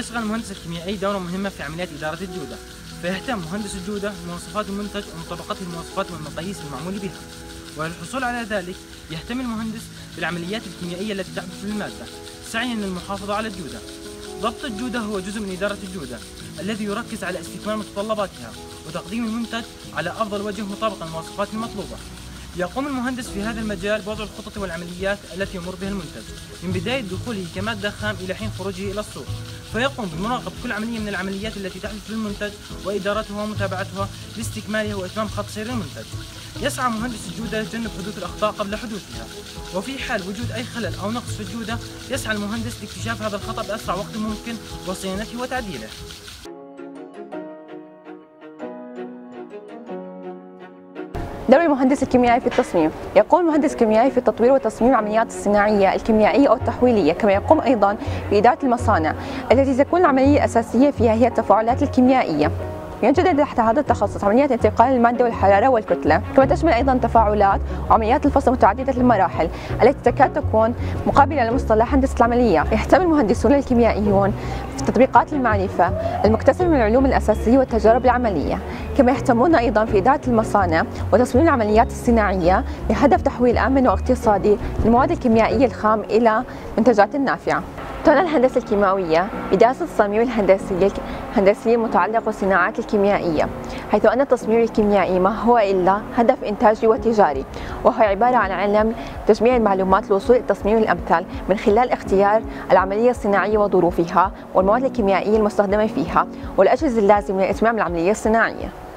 ويشغل المهندس الكيميائي دورا مهما في عمليات إدارة الجودة، فيهتم مهندس الجودة بمواصفات المنتج ومطابقته للمواصفات والمقاييس المعمول بها. وللحصول على ذلك يهتم المهندس بالعمليات الكيميائية التي تحدث في المادة سعيا للمحافظة على الجودة. ضبط الجودة هو جزء من إدارة الجودة الذي يركز على استكمال متطلباتها وتقديم المنتج على أفضل وجه مطابقا للمواصفات المطلوبة. يقوم المهندس في هذا المجال بوضع الخطط والعمليات التي يمر بها المنتج من بداية دخوله كمادة خام إلى حين خروجه إلى السوق، فيقوم بمراقبة كل عملية من العمليات التي تحدث في المنتج وإدارتها ومتابعتها لاستكمالها وإتمام خط سير المنتج. يسعى مهندس الجودة لتجنب حدوث الأخطاء قبل حدوثها، وفي حال وجود أي خلل أو نقص في الجودة يسعى المهندس لاكتشاف هذا الخطأ بأسرع وقت ممكن وصيانته وتعديله. دور المهندس الكيميائي في التصميم. يقوم المهندس الكيميائي في تطوير وتصميم العمليات الصناعية الكيميائية أو التحويلية، كما يقوم أيضا بإدارة المصانع التي تكون العملية الأساسية فيها هي التفاعلات الكيميائية. ينجد تحت هذا التخصص عمليات انتقال المادة والحرارة والكتلة، كما تشمل أيضا تفاعلات وعمليات الفصل متعددة المراحل التي تكاد تكون مقابلة لمصطلح هندسة العملية. يهتم المهندسون الكيميائيون في تطبيقات المعرفة المكتسبة من العلوم الأساسية والتجارب العملية، كما يهتمون أيضا في إدارة المصانع وتصميم العمليات الصناعية بهدف تحويل آمن واقتصادي للمواد الكيميائية الخام إلى منتجات نافعة. تعنى الهندسة الكيماوية بدراسة التصميم الهندسي المتعلق بالصناعات الكيميائية، حيث أن التصميم الكيميائي ما هو إلا هدف إنتاجي وتجاري، وهو عبارة عن علم تجميع المعلومات للوصول إلى التصميم الأمثل من خلال اختيار العملية الصناعية وظروفها والمواد الكيميائية المستخدمة فيها والأجهزة اللازمة لإتمام العملية الصناعية.